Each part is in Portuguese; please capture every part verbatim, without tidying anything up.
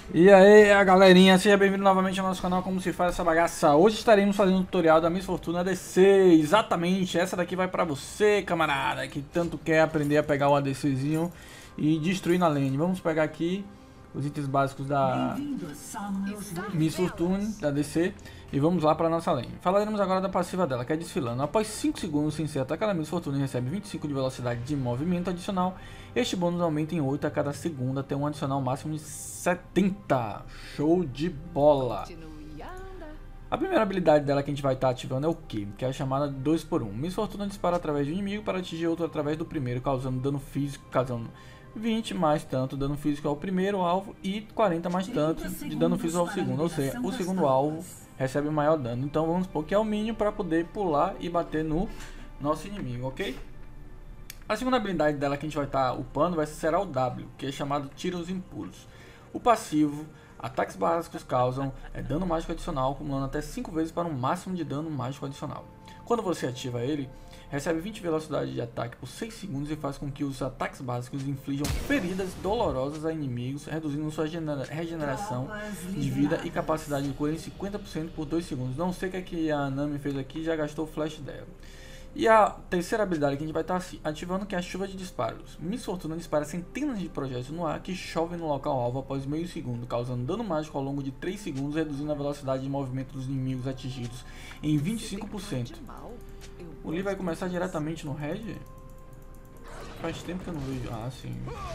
E aí, a galerinha, seja bem-vindo novamente ao nosso canal Como Se Faz Essa Bagaça. Hoje estaremos fazendo um tutorial da Miss Fortuna A D C. Exatamente, essa daqui vai pra você, camarada, que tanto quer aprender a pegar o ADCzinho e destruir na lane. Vamos pegar aqui os itens básicos da Miss Fortuna da A D C e vamos lá para nossa lane. Falaremos agora da passiva dela, que é desfilando. Após cinco segundos sem ser atacada, a Miss Fortuna recebe vinte e cinco de velocidade de movimento adicional. Este bônus aumenta em oito a cada segundo até um adicional máximo de setenta. Show de bola! A primeira habilidade dela que a gente vai estar ativando é o Q, que é a chamada dois por um. Miss Fortuna dispara através do inimigo para atingir outro através do primeiro, causando dano físico, causando vinte mais tanto dano físico ao primeiro alvo e quarenta mais tanto de dano físico ao segundo, ou seja, o segundo alvo recebe maior dano. Então vamos supor que é o mínimo para poder pular e bater no nosso inimigo, ok? A segunda habilidade dela que a gente vai estar upando vai será o W, que é chamado Tiros Impuros. O passivo, ataques básicos causam é, dano mágico adicional, acumulando até cinco vezes para um máximo de dano mágico adicional. Quando você ativa ele, recebe vinte de velocidade de ataque por seis segundos e faz com que os ataques básicos inflijam feridas dolorosas a inimigos, reduzindo sua regeneração de vida e capacidade de cura em cinquenta por cento por dois segundos. Não sei o que, é que a Nami fez aqui, já gastou o flash dela. E a terceira habilidade que a gente vai estar ativando, que é a chuva de disparos. Miss Fortuna dispara centenas de projéteis no ar que chovem no local alvo após meio segundo, causando dano mágico ao longo de três segundos, reduzindo a velocidade de movimento dos inimigos atingidos em vinte e cinco por cento. O Lee vai começar diretamente no Red? Faz tempo que eu não vejo. Ah, sim.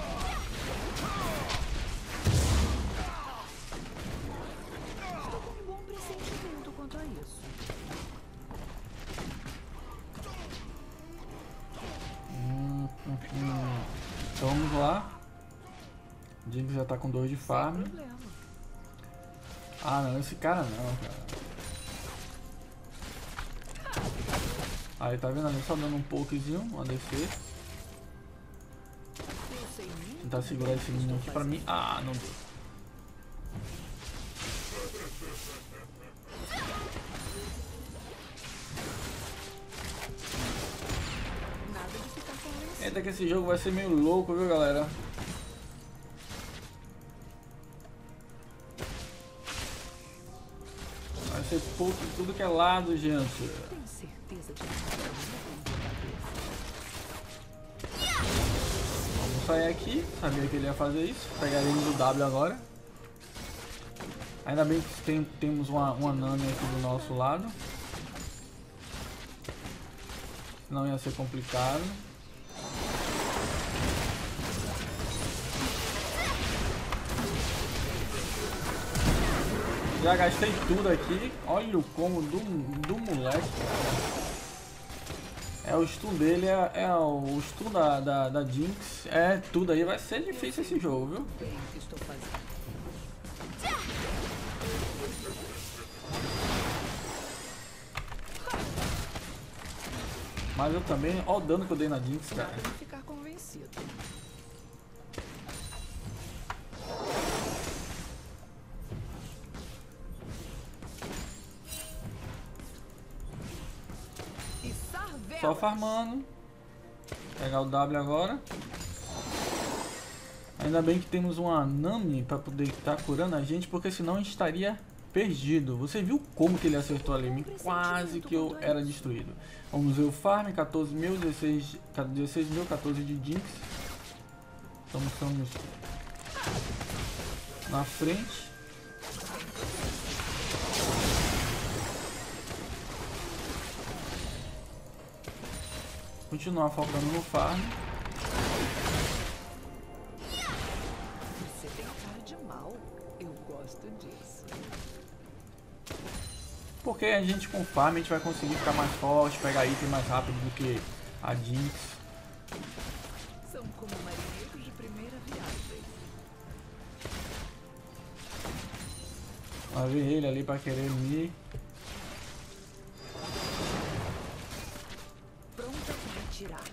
Hum, hum, hum. Então vamos lá. O Jinx já tá com dois de farm. Ah não, esse cara não, cara. Aí tá vendo ali, só dando um pokezinho, um A D C. Tentar segurar esse menino aqui pra mim. Ah, não deu. Eita que esse jogo vai ser meio louco, viu, galera? Vai ser pouco de tudo que é lado, gente. Vamos sair aqui. Sabia que ele ia fazer isso. Pegaremos o W agora. Ainda bem que tem, temos uma, uma Nami aqui do nosso lado. Senão ia ser complicado. Já gastei tudo aqui. Olha o combo do, do moleque. É o stun dele, é, é o stun da, da, da Jinx. É tudo aí. Vai ser difícil esse jogo, viu? Mas eu também. Olha o dano que eu dei na Jinx, cara. Só farmando. Pegar o W agora. Ainda bem que temos uma Nami para poder estar curando a gente, porque senão a gente estaria perdido. Você viu como que ele acertou ali? Quase que eu era destruído. Vamos ver o farm, quatorze mil, dezesseis mil, quatorze de Jinx. Então estamos na frente. Continuar focando no farm. Você tem cara de mal. Eu gosto disso. Porque a gente com farm a gente vai conseguir ficar mais forte, pegar item mais rápido do que a Jinx. São como marinheiros de primeira viagem. Vai ver ele ali para querer me... Pronta para atirar.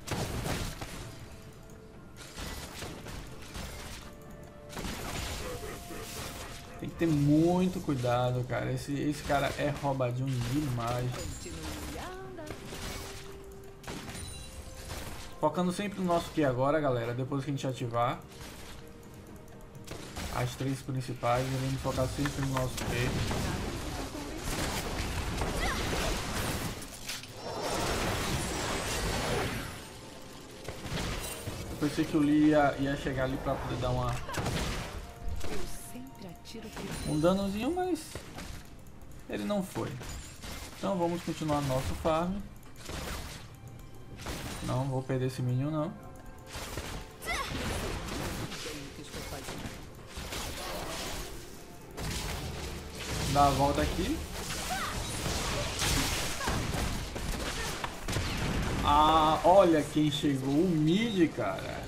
Tem que ter muito cuidado, cara. Esse, esse cara é roubadinho demais. Focando sempre no nosso Q agora, galera. Depois que a gente ativar. as três principais, devemos focar sempre no nosso P. Eu pensei que o Lee ia, ia chegar ali pra poder dar uma, um danozinho, mas ele não foi. Então vamos continuar nosso farm. Não vou perder esse minion não. Dá a volta aqui. Ah, olha quem chegou, o mid, cara.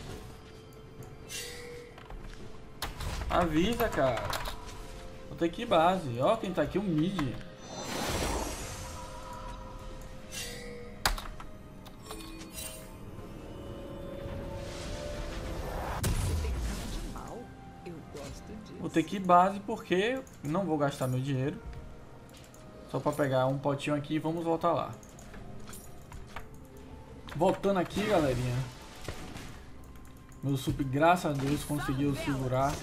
Avisa, cara. Vou ter que ir base. Ó, quem tá aqui, o mid. Vou ter que ir base porque não vou gastar meu dinheiro. Só pra pegar um potinho aqui e vamos voltar lá. Voltando aqui, galerinha. Meu sup, graças a Deus, conseguiu segurar.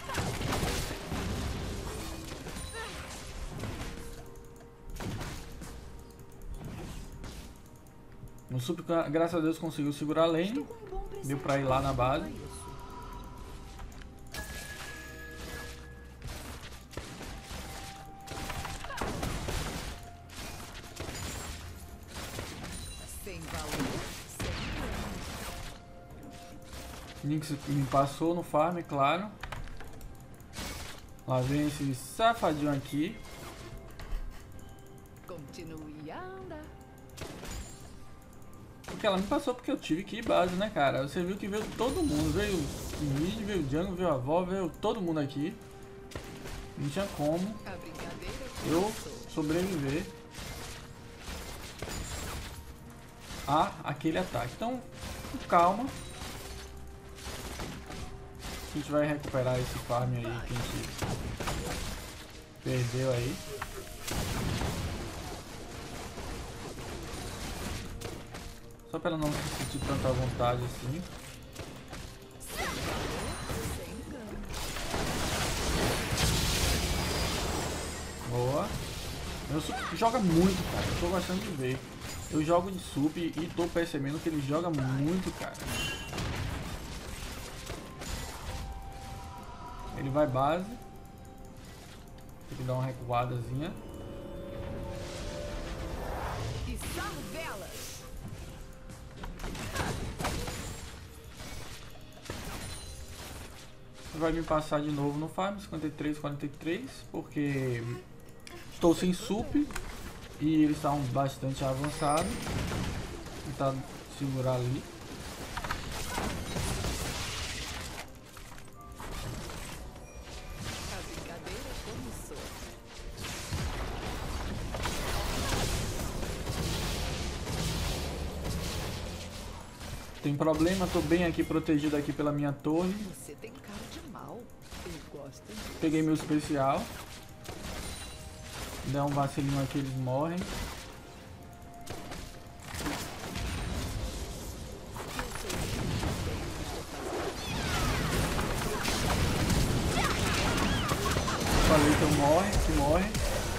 Meu sup, graças a Deus, conseguiu segurar a lane. Deu pra ir lá na base. Lynx me passou no farm, claro. Lá vem esse safadinho aqui. Continue a andar. Porque ela me passou porque eu tive que ir base, né, cara? Você viu que veio todo mundo. Veio o mid, veio o jungle, veio a avó, veio todo mundo aqui. Não tinha como eu sobreviver a aquele ataque. Então, com calma. A gente vai recuperar esse farm aí que a gente perdeu aí. Só para ela não se sentir tanta vontade assim. Boa. Meu sup joga muito, cara. Eu tô gostando de ver. Eu jogo de sup e tô percebendo que ele joga muito, cara. Ele vai base. Tem que dar uma recuadazinha. Vai me passar de novo no farm, cinquenta e três, quarenta e três, porque estou sem sup e eles estão bastante avançados. Vou tentar segurar ali. Tem problema, tô bem aqui protegido aqui pela minha torre. Você tem cara de mal. Eu gosto disso. Peguei meu especial. Dá um vacilinho aqui, eles morrem. Falei que eu morre, que morre.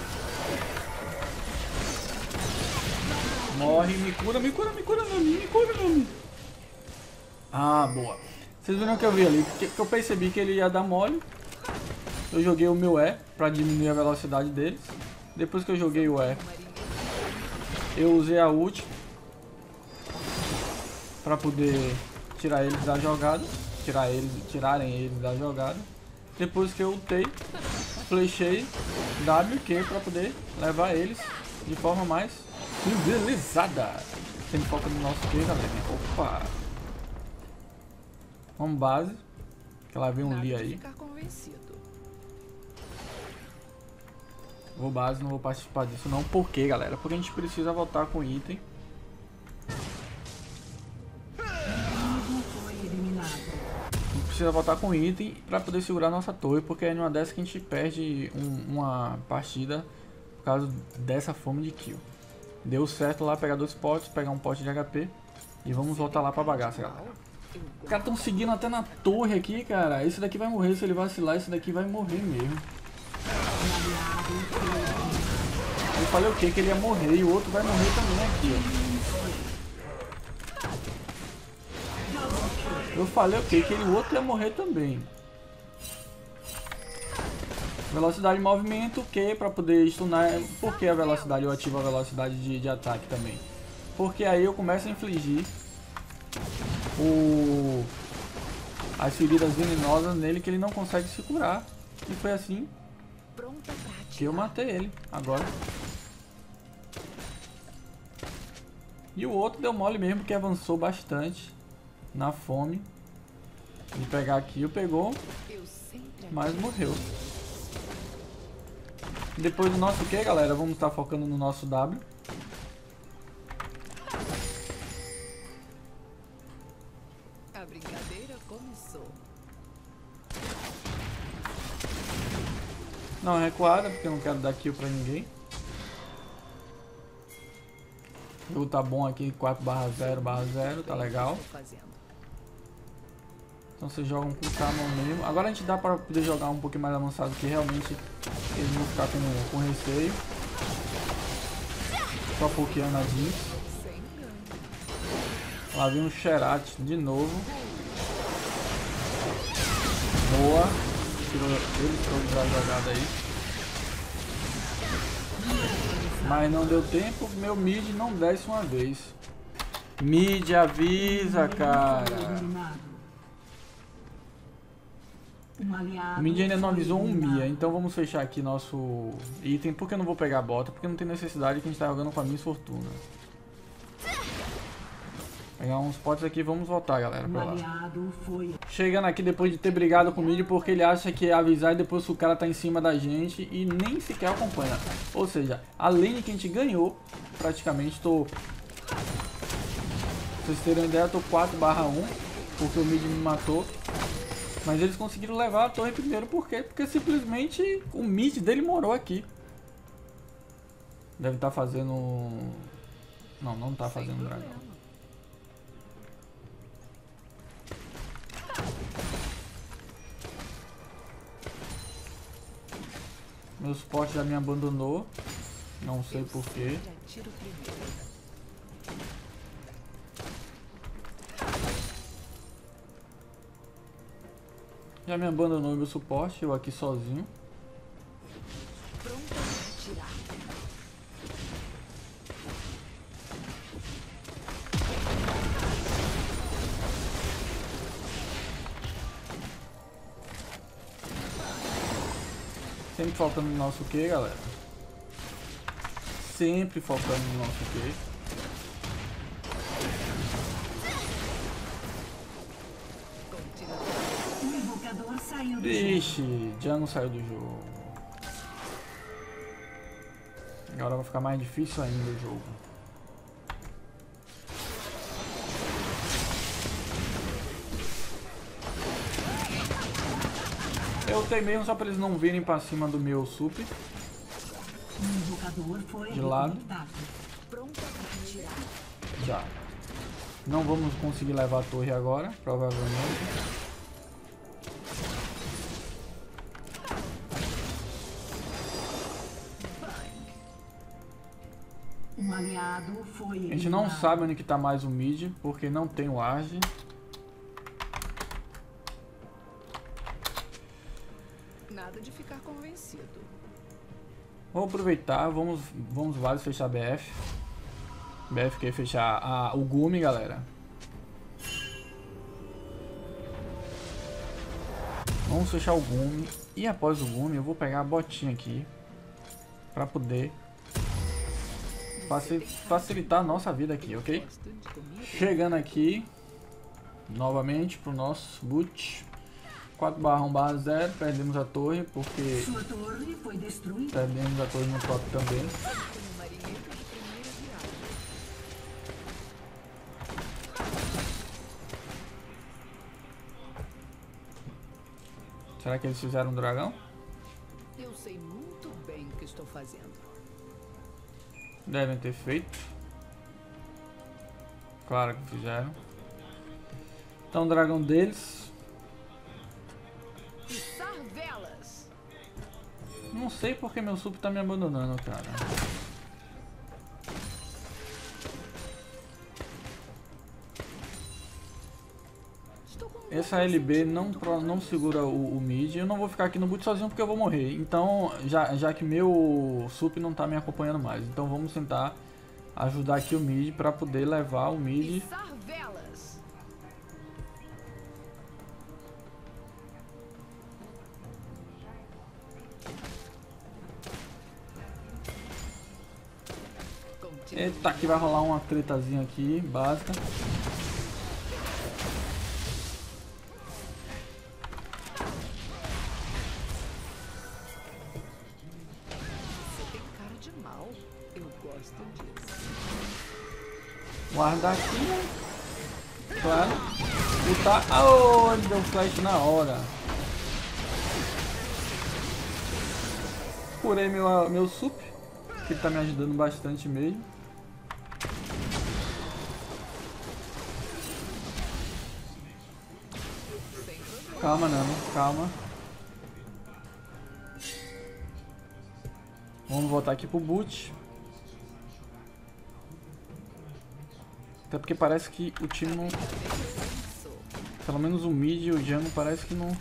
Morre, me cura, me cura, me cura, não, me cura, não. Ah, boa. Vocês viram o que eu vi ali? Que, que eu percebi que ele ia dar mole. Eu joguei o meu E pra diminuir a velocidade deles. Depois que eu joguei o E, eu usei a ult pra poder tirar eles da jogada. Tirar eles, tirarem eles da jogada. Depois que eu ultei, flechei W Q pra poder levar eles de forma mais civilizada. Tem foco no nosso Q, galera. Opa! Vamos base, que lá vem um Lee aí. Vou base, não vou participar disso não. Por quê, galera? Porque a gente precisa voltar com item. A gente precisa voltar com item pra poder segurar nossa torre, porque é numa dessa que a gente perde um, uma partida por causa dessa fome de kill. Deu certo lá pegar dois potes, pegar um pote de H P e vamos voltar lá pra bagaça, galera. Os caras estão seguindo até na torre aqui, cara. Esse daqui vai morrer se ele vacilar, esse daqui vai morrer mesmo. Eu falei o que? Que ele ia morrer e o outro vai morrer também aqui, ó. Eu falei o que? Que ele, o outro ia morrer também. Velocidade de movimento, que para poder stunar. Por que a velocidade? Eu ativo a velocidade de, de ataque também. Porque aí eu começo a infligir o... as feridas venenosas nele que ele não consegue se curar. E foi assim que eu matei ele agora. E o outro deu mole mesmo, que avançou bastante na fome de pegar aqui. O pegou, mas morreu. Depois do nosso que, galera? Vamos estar focando no nosso W. A brincadeira começou. Não, recuada, porque eu não quero dar kill pra ninguém. O jogo tá bom aqui, quatro barra zero barra zero, tá legal. Então vocês jogam com calma mesmo. Agora a gente dá pra poder jogar um pouquinho mais avançado, que realmente eles vão ficar com, com receio. Só pokeando a Jinx. Lá vem um Xerath de novo. Boa. Tirou, ele tirou a jogada aí. Mas não deu tempo, meu mid não desce uma vez. Mid avisa, cara. O mid ainda não avisou um Mia, então vamos fechar aqui nosso item. Porque eu não vou pegar a bota? Porque não tem necessidade, que a gente tá jogando com a Miss Fortuna. Pegar uns potes aqui e vamos voltar, galera, pra lá. Chegando aqui depois de ter brigado com o mid, porque ele acha que é avisar e depois o cara tá em cima da gente e nem sequer acompanha. Ou seja, a lane que a gente ganhou, praticamente, tô... pra vocês terem uma ideia, eu tô quatro barra um, porque o mid me matou. Mas eles conseguiram levar a torre primeiro, por quê? Porque simplesmente o mid dele morou aqui. Deve estar fazendo... Não, não tá fazendo dragão. Meu suporte já me abandonou. Não sei porquê. Já me abandonou meu suporte, eu aqui sozinho. Sempre focando no nosso Q, galera. Sempre focando no nosso Q. Vixe, Jungle saiu do jogo. Agora vai ficar mais difícil ainda o jogo. Eu ultei mesmo só para eles não virem para cima do meu super. De lado. Já. Não vamos conseguir levar a torre agora, provavelmente. Um aliado foi a gente não sabe onde que tá mais o mid, porque não tem o Arge. Nada de ficar convencido. Vou aproveitar, vamos, vamos vários fechar B F. B F quer fechar a, o Gumi, galera. Vamos fechar o Gumi. E após o Gumi eu vou pegar a botinha aqui. Pra poder facilitar a nossa vida aqui, ok? Chegando aqui novamente pro nosso boot. quatro barra um barra zero, perdemos a torre porque Sua torre foi destruída. Perdemos a torre no top também. Será que eles fizeram um dragão? Eu sei muito bem o que estou fazendo. Devem ter feito. Claro que fizeram. Então o dragão deles. Içar velas. Não sei porque meu sup tá me abandonando, cara. Essa L B não, não segura o, o mid. Eu não vou ficar aqui no boot sozinho porque eu vou morrer. Então, já, já que meu sup não tá me acompanhando mais. Então vamos tentar ajudar aqui o mid para poder levar o mid. Içar velas. Eita, aqui vai rolar uma tretazinha aqui, básica. Guardar aqui, claro. Lutar. Oh, ele deu flash na hora. Curei meu, meu sup, que tá me ajudando bastante mesmo. Calma, Nano, calma. Vamos voltar aqui pro boot. Até porque parece que o time não... Pelo menos o mid e o jungle parece que não...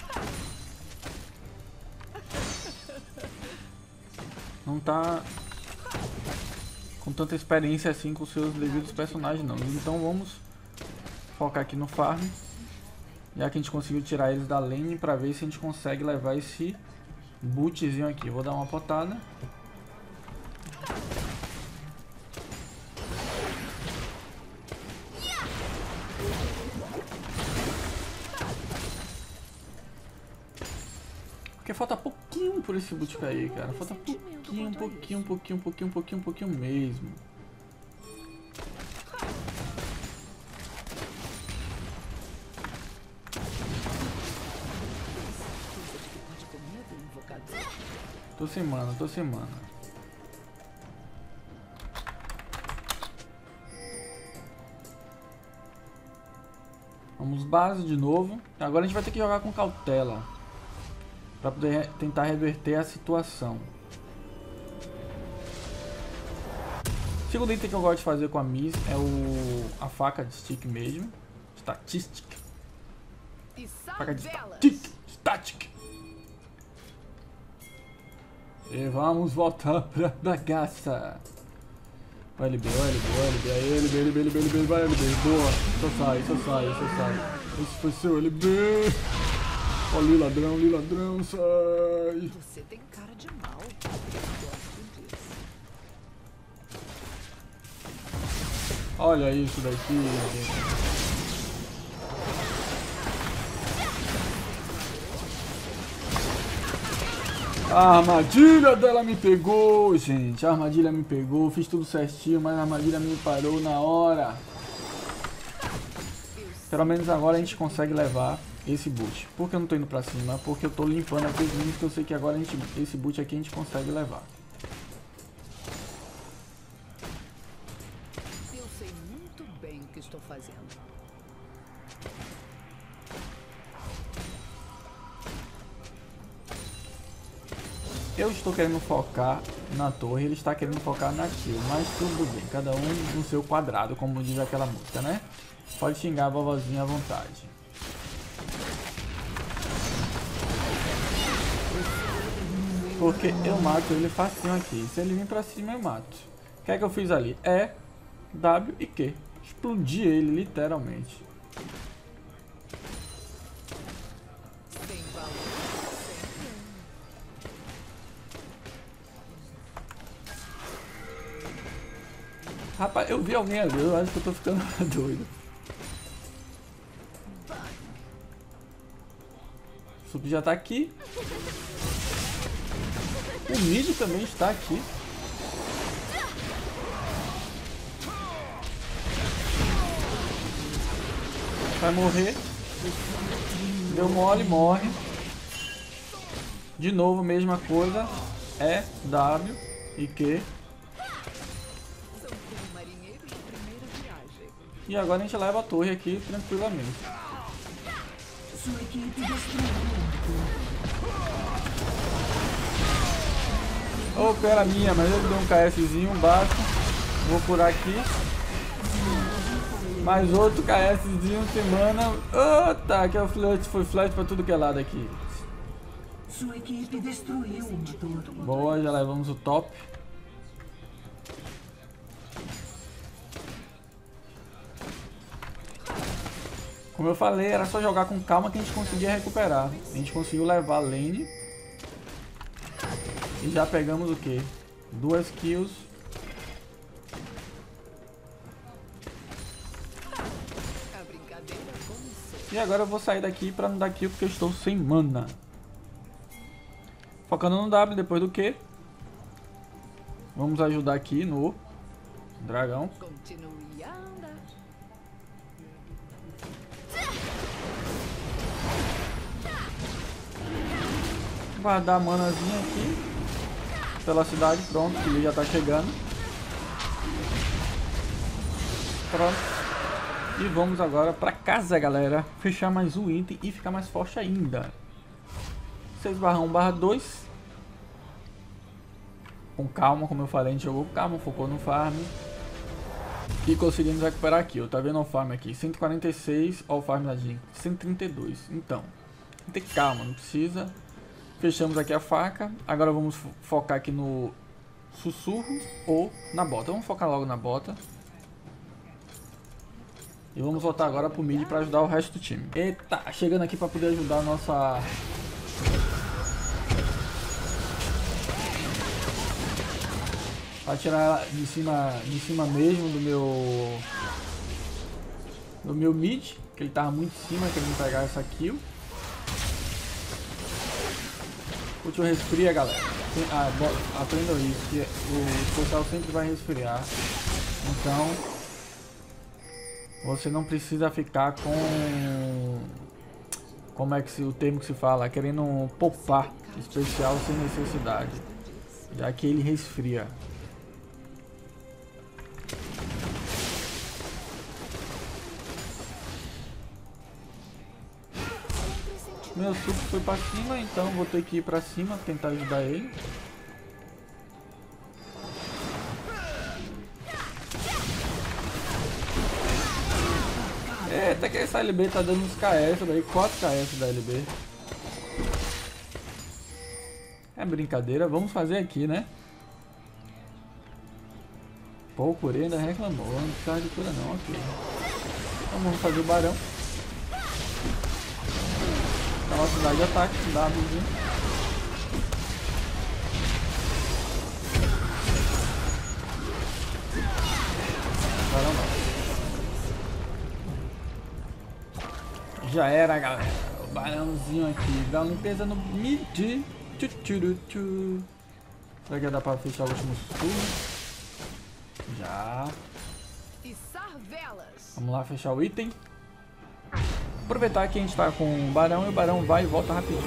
Não tá... com tanta experiência assim com seus devidos personagens não. Então vamos focar aqui no farm. Já que a gente conseguiu tirar eles da lane pra ver se a gente consegue levar esse bootzinho aqui. Vou dar uma potada. Porque falta pouquinho por esse boot cair, cara. Falta pouquinho, pouquinho, pouquinho, pouquinho, pouquinho, pouquinho mesmo. Tô sem mana, tô sem mana. Vamos base de novo. Agora a gente vai ter que jogar com cautela. Pra poder tentar reverter a situação. O segundo item que eu gosto de fazer com a Miss é o a faca de stick mesmo. Statistic. Faca de static. Static. E vamos voltar pra bagaça. Vai L B, vai L B, vai L B, aí L B, L B, L B, L B, vai L B, boa. Só sai, só sai, só sai. Esse foi seu L B. Ó, li ladrão, li ladrão, sai. Você tem cara de mal. Olha isso daqui. A armadilha dela me pegou, gente. A armadilha me pegou. Fiz tudo certinho, mas a armadilha me parou na hora. Pelo menos agora a gente consegue levar esse boot. Por que eu não tô indo pra cima? Porque eu tô limpando aqui os minions que eu sei que agora a gente, esse boot aqui a gente consegue levar. Eu sei muito bem o que estou fazendo. Eu estou querendo focar na torre, ele está querendo focar na kill, mas tudo bem, cada um no seu quadrado, como diz aquela música, né? Pode xingar a vovozinha à vontade. Porque eu mato ele facinho aqui. Se ele vir pra cima, eu mato. O que é que eu fiz ali? E, W e Q. Explodi ele, literalmente. Rapaz, eu vi alguém ali, eu acho que eu tô ficando doido. O Sup já tá aqui. O mid também está aqui. Vai morrer. Deu mole, morre. De novo, mesma coisa. E, W e Q. São como marinheiros de primeira viagem. E agora a gente leva a torre aqui tranquilamente. Sua equipe destruiu. Ô, oh, era minha, mas ele deu um KSzinho básico. Vou curar aqui. Mais outro KSzinho semana. Oh, tá, que é o flash, foi flash pra tudo que é lado aqui. Sua equipe destruiu uma torre. Boa, já levamos o top. Como eu falei, era só jogar com calma que a gente conseguia recuperar. A gente conseguiu levar a lane. E já pegamos o que? Duas kills. E agora eu vou sair daqui pra não dar kill porque eu estou sem mana. Focando no W depois do Q. Vamos ajudar aqui no dragão. Continue a andar. Guardar a manazinha aqui pela cidade, pronto, que ele já tá chegando. Pronto. E vamos agora pra casa, galera. Fechar mais um item e ficar mais forte ainda. seis barra um barra dois. Com calma, como eu falei, a gente jogou com calma, focou no farm. E conseguimos recuperar aqui, ó. Tá vendo o farm aqui? cento e quarenta e seis, ó, o farm da Jin, cento e trinta e dois. Então, tem que ter calma, não precisa. Fechamos aqui a faca. Agora vamos fo focar aqui no sussurro ou na bota. Vamos focar logo na bota. E vamos voltar agora pro mid para ajudar o resto do time. Eita, chegando aqui para poder ajudar a nossa... Para tirar ela de cima, de cima mesmo do meu... Do meu mid, que ele tava muito em cima, querendo pegar essa kill. Útil resfria, galera. Ah, aprendam isso, que o pessoal sempre vai resfriar. Então, você não precisa ficar com... Como é que se, o termo que se fala? Querendo poupar especial sem necessidade. Já que ele resfria. Meu suco foi pra cima, então vou ter que ir pra cima, tentar ajudar ele. Eita, que essa L B tá dando uns K S daí, quatro K S da L B. É brincadeira, vamos fazer aqui, né? Pô, o Curei ainda reclamou, não precisa de cura não, ok. Então vamos fazer o barão. Velocidade de ataque, Wzinho. Barão não. Já era, galera. O barãozinho aqui. Dá uma limpeza no mid. Tchu, tchu, tchu. Será que dá pra fechar o último turno? Já. Vamos lá fechar o item. Aproveitar que a gente tá com o barão e o barão vai e volta rapidinho.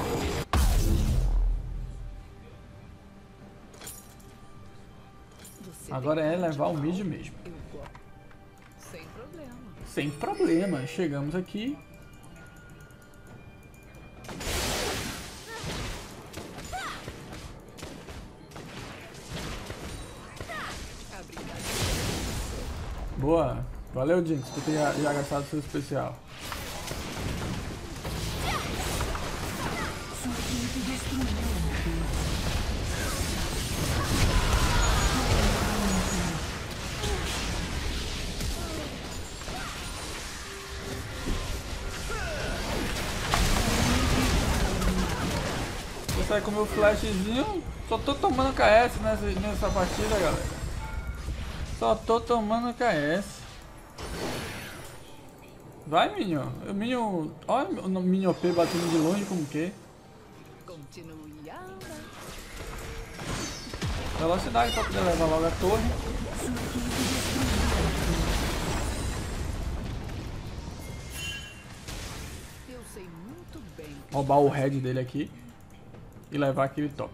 Agora é levar o mid mesmo. Sem problema. Sem problema. Chegamos aqui. Boa. Valeu, Jinx, por ter já, já gastado seu especial. Vou sair com o meu flashzinho. Só tô tomando K S nessa, nessa partida, galera. Só tô tomando K S. Vai, Minion. O Minion... Olha o Minion P batendo de longe como que. Continue a andar. Velocidade pra poder levar logo a torre. Eu sei muito bem. Roubar o head dele aqui. E levar aquele top.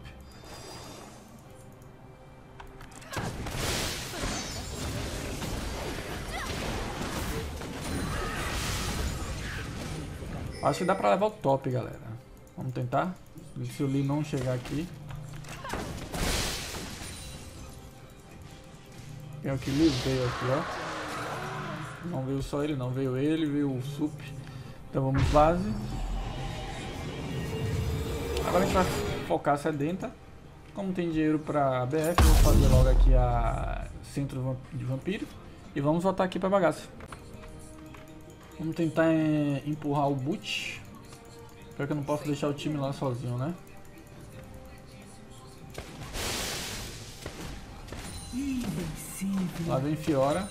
Acho que dá pra levar o top, galera. Vamos tentar. Se o Lee não chegar aqui. Quem é o que Lee veio aqui, ó. Não veio só ele, não. Veio ele, veio o Sup. Então vamos base. Agora a gente vai focar a Sedenta. Como tem dinheiro pra B F, eu vou fazer logo aqui a Centro de Vampiro. E vamos voltar aqui pra bagaça. Vamos tentar é, empurrar o boot. Pior que eu não posso deixar o time lá sozinho, né? Lá vem Fiora.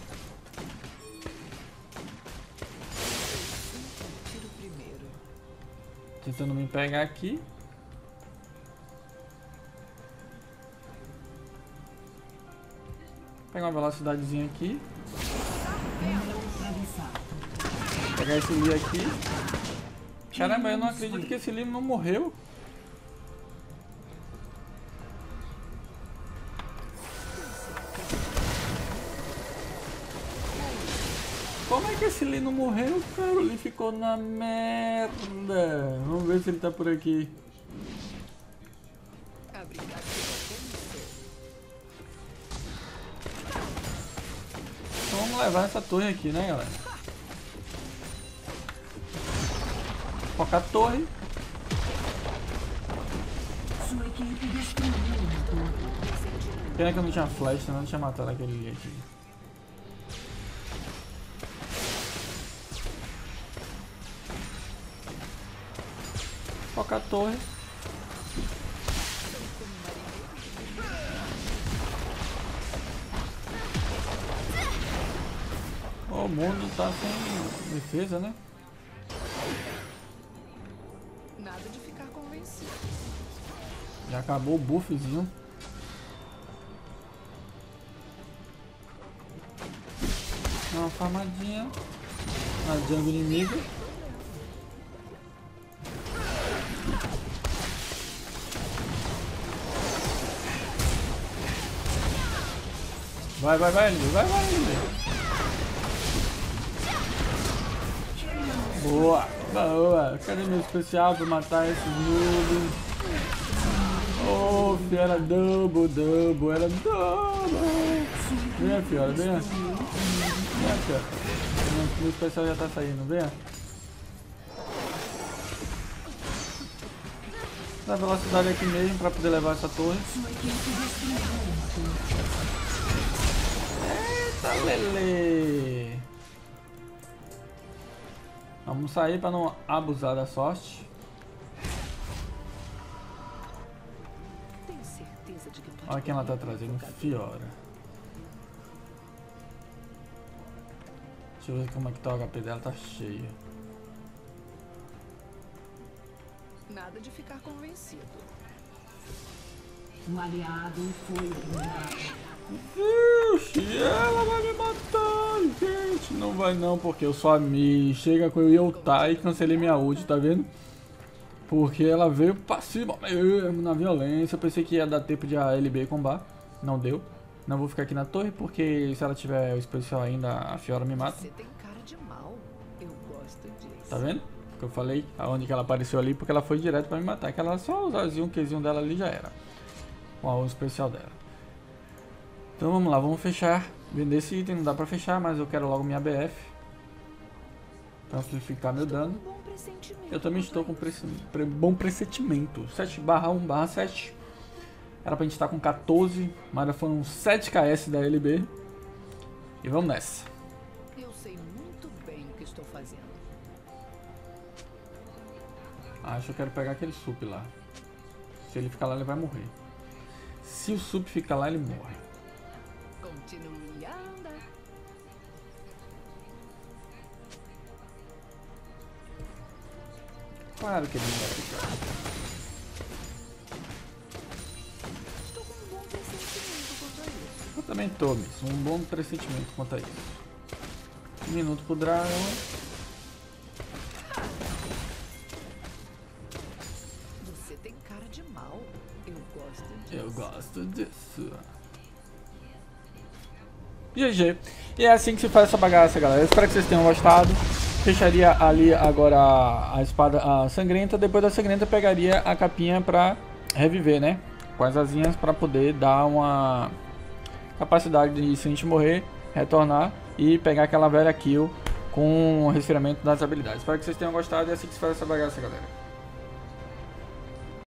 Tentando me pegar aqui. Pegar uma velocidadezinha aqui. Pegar esse Lee aqui. Caramba, eu não acredito que esse Lee não morreu. Como é que esse Lee não morreu, cara? O Lee ficou na merda. Vamos ver se ele tá por aqui. Então vamos levar essa torre aqui, né, galera? Focar a torre. Sua equipe destruiu uma torre. Pena que eu não tinha flash, senão eu não tinha matado aquele Lee aqui. Focar a torre. O mundo tá sem defesa, né? Nada de ficar convencido. Já acabou o buffzinho. Uma farmadinha na jungle inimiga. Vai, vai, vai, vai, vai, boa, boa. Cadê meu especial pra matar esses noobs? Oh, Fiora, double, double, era double. Venha, Fiora, venha. Venha, Fiora. Meu especial já tá saindo, venha. Dá velocidade aqui mesmo pra poder levar essa torre. Eita, lele. Vamos sair para não abusar da sorte. Tenho certeza de que pode. Olha quem ela tá trazendo, Fiora. Deixa eu ver como é que tá o H P dela, tá cheio. Nada de ficar convencido. Um aliado foi eliminado. Vixe, ela vai me matar, gente. Não vai não, porque eu só me chega com o Yoltai e cancelei minha ult, tá vendo? Porque ela veio pra cima mesmo, na violência. Eu pensei que ia dar tempo de a L B combar. Não deu. Não vou ficar aqui na torre, porque se ela tiver o especial ainda, a Fiora me mata. Você tem cara de mal. Eu gosto disso. Tá vendo? Que eu falei aonde que ela apareceu ali, porque ela foi direto pra me matar. Que ela só usaria um Qzinho dela ali já era. Com o especial dela. Então vamos lá, vamos fechar. Vender esse item, não dá pra fechar, mas eu quero logo minha B F. Pra amplificar meu dano. Eu também estou com prece... bom pressentimento. sete barra um barra sete. Era pra gente estar com quatorze, mas foram sete K S da L B. E vamos nessa. Eu sei muito bem o que estou fazendo. Acho que eu quero pegar aquele sup lá. Se ele ficar lá, ele vai morrer. Se o sup ficar lá, ele morre. Continue a andar. Claro que ele não vai ficar. Estou com um bom pressentimento quanto a isso. Eu também tô, Miss. Um bom pressentimento quanto a isso. Um minuto pro dragão. Você tem cara de mal. Eu gosto disso. Eu gosto disso. G G. E é assim que se faz essa bagaça, galera. Eu espero que vocês tenham gostado. Fecharia ali agora a, a espada a sangrenta. Depois da sangrenta pegaria a capinha pra reviver, né? Com as asinhas pra poder dar uma capacidade de, se a gente morrer, retornar e pegar aquela velha kill com o resfriamento das habilidades. Espero que vocês tenham gostado e assim que se faz essa bagaça, galera.